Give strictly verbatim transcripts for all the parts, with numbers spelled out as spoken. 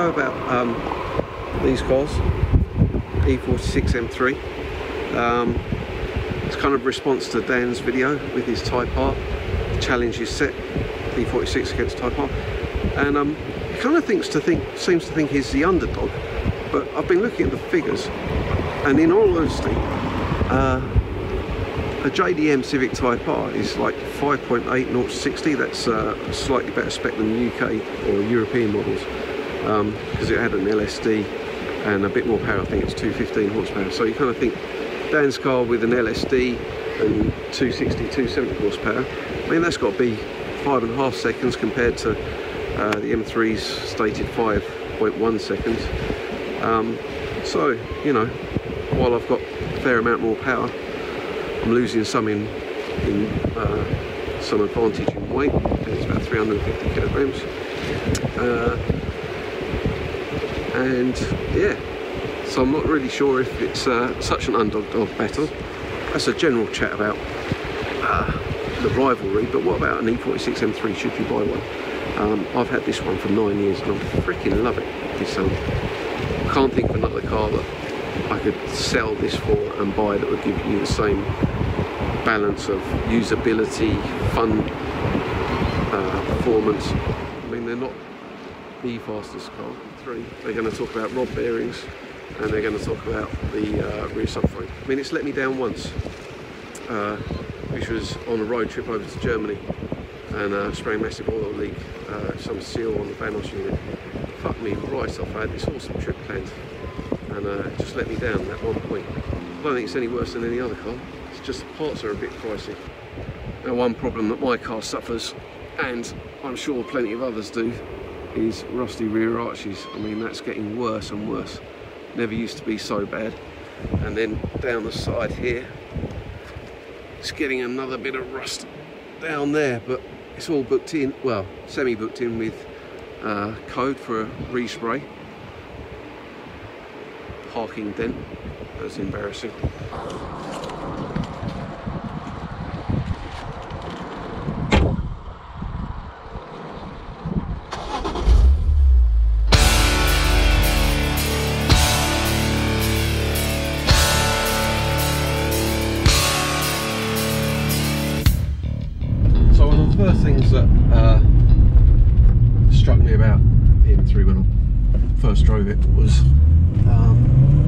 video about um, these cars, E forty-six M three. Um, it's kind of response to Dan's video with his Type R, challenge is set, E forty-six against Type R, and um, he kind of thinks to think, seems to think he's the underdog, but I've been looking at the figures, and in all honesty, uh, a J D M Civic Type R is like five point eight zero to sixty. That's uh, a slightly better spec than the U K or European models, because um, it had an L S D and a bit more power. I think it's two fifteen horsepower. So you kind of think Dan's car with an L S D and two sixty, two seventy horsepower, I mean that's got to be five and a half seconds compared to uh, the M three's stated five point one seconds. Um, so, you know, while I've got a fair amount more power, I'm losing some in, in uh, some advantage in weight. It's about three hundred fifty kilograms. Uh, and yeah, so I'm not really sure if it's uh, such an underdog battle. That's a general chat about uh, the rivalry, but what about an E forty-six M three? Should you buy one? Um, I've had this one for nine years and I freaking love it. This, um, I can't think of another car that I could sell this for and buy that would give you the same balance of usability, fun, uh, performance. I mean, they're not the fastest car. Three. They're going to talk about rod bearings and they're going to talk about the uh, rear subframe. I mean, it's let me down once, uh, which was on a road trip over to Germany, and uh, spraying massive oil leak, uh, some seal on the Vanos unit. Fucked me right off. I had this awesome trip planned, and uh, it just let me down at one point. I don't think it's any worse than any other car. It's just the parts are a bit pricey. Now, one problem that my car suffers, and I'm sure plenty of others do, is rusty rear arches. I mean, that's getting worse and worse. Never used to be so bad. And then down the side here, it's getting another bit of rust down there, but it's all booked in, well, semi-booked in with uh, code for a respray. Parking dent, that's embarrassing. First things that uh, struck me about the M three when I first drove it was um,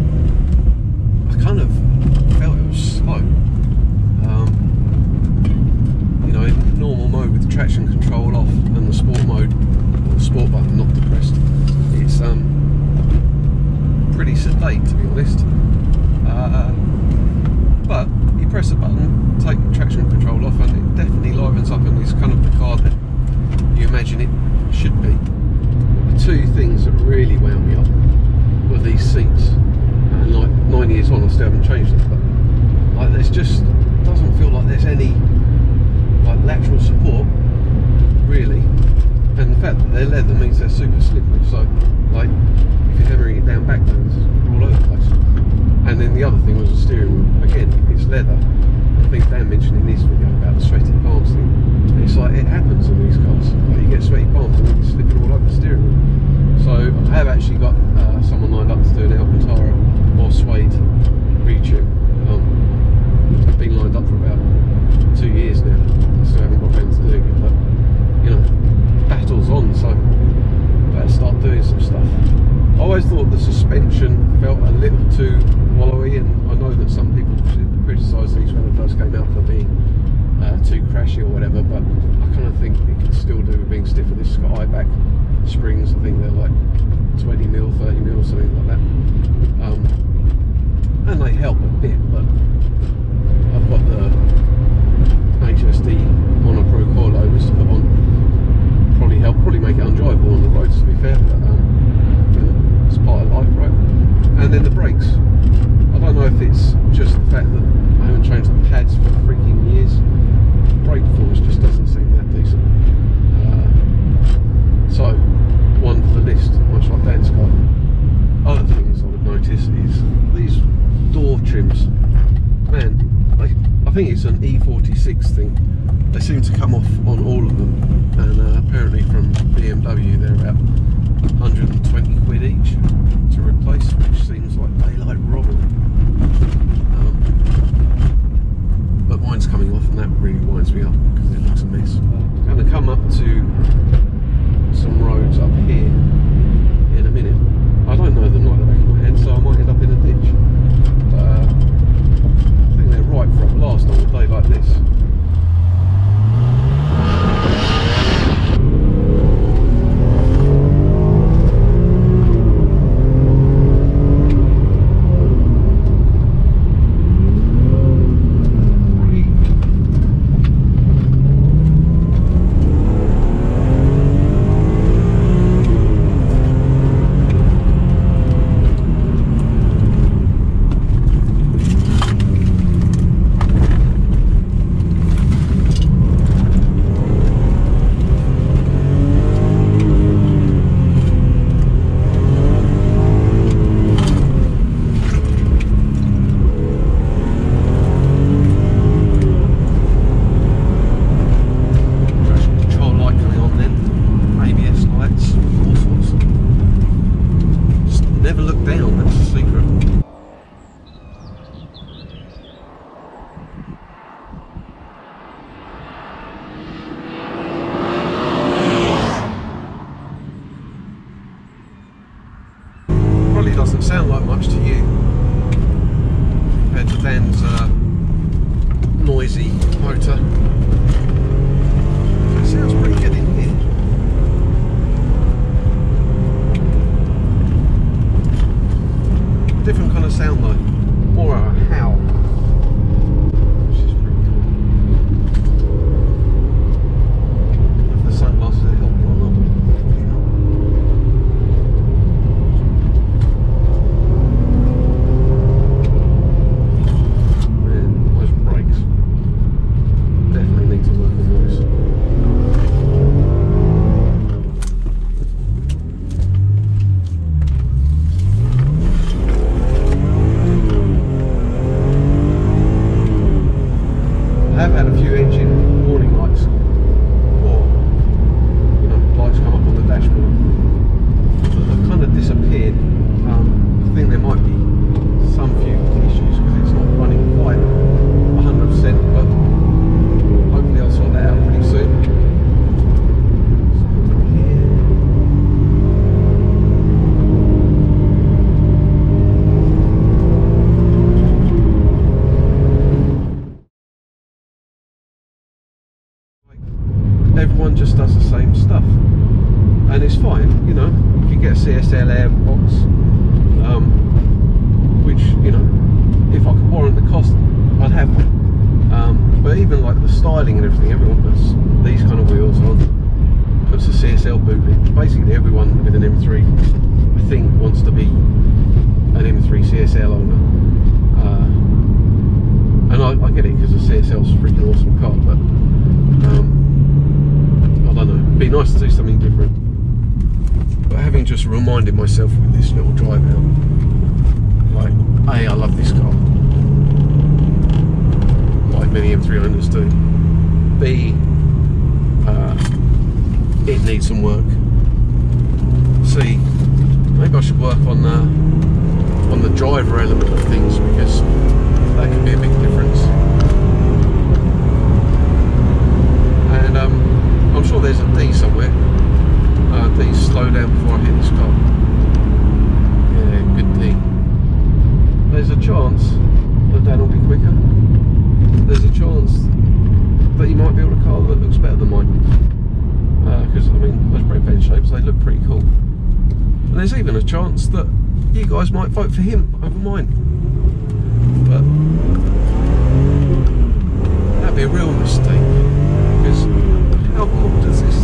I kind of felt it was slow. Um, you know, in normal mode with traction control off and the sport mode, or the sport button not depressed, it's um, pretty sedate, to be honest. Uh, but you press the button, take traction control off, and it definitely livens up, and it's kind of the car that you imagine it should be. The two things that really wound me up were these seats, and like nine years on I still haven't changed them, but like there's just, doesn't feel like there's any like lateral support really, and the fact that they're leather means they're super slippery, so like if you're hammering it down backwards, you're all over the place. And then the other thing was the steering wheel. Again, it's leather. I think Dan mentioned in his video about the sweaty palms thing. And it's like, it happens on these cars. Like you get sweaty palms and you're slipping all over the steering wheel. So I have actually got uh, someone lined up to do an Alcantara or suede retrim. Um, I've been lined up for about two years now. Still haven't got around to doing it, but you know, battle's on, so better start doing some stuff. I always thought the suspension felt a little too wallowy, and I know that some people criticise these when they first came out for being uh, too crashy or whatever, but I kind of think it can still do with being stiffer. This has got high back springs, I think they're like twenty mil, thirty mil, something like that, um, and they help a bit, but I've got the H S D Mono Pro coilovers to put on, probably help, probably make it enjoyable on the roads, to be fair, but um, you know, it's part of life, right? And then the brakes, I don't know if it's just the fact that I haven't changed the pads for freaking years. Brake force just doesn't seem that decent. Uh, so, one for the list, much like Dan's car. Other things I would notice is these door trims. Man, I, I think it's an E forty-six thing. They seem to come off on all of them, and uh, apparently from B M W they're about one hundred and twenty quid. Never look down, that's the secret. Probably doesn't sound like much to you compared to Dan's uh, noisy motor. It sounds pretty good in here. Different kind of sound though, more of a howl, which is pretty cool. If the sunglasses are helping or not, probably not. Man, those brakes definitely need to work on those. I've had a few engine warning lights, or you know, lights come up on the dashboard, but they've kind of disappeared. Um, I think there might be some few issues because it's not running quite one hundred percent, but hopefully I'll sort that out pretty soon. Everyone just does the same stuff, and it's fine, you know. You can get a C S L air box, um, which, you know, if I could warrant the cost, I'd have one. Um, but even like the styling and everything, everyone puts these kind of wheels on, puts a C S L boot in. Basically, everyone with an M three, I think, wants to be an M three C S L owner. Uh, and I, I get it because the C S L's a freaking awesome car, but um, I don't know, it'd be nice to do something different. But having just reminded myself with this little drive out, like, A, I love this car, like many M three owners do. B, uh, it needs some work. C, maybe I should work on the, on the driver element of things, because that could be a big difference. And um, I'm sure there's a D somewhere. Uh, D, slow down before I hit this car. Yeah, good D. There's a chance that Dan will be quicker. There's a chance that he might build a car that looks better than mine. Because, uh, I mean, those brake vent shapes, they look pretty cool. And there's even a chance that you guys might vote for him over mine. But that'd be a real mistake. Because how cool does this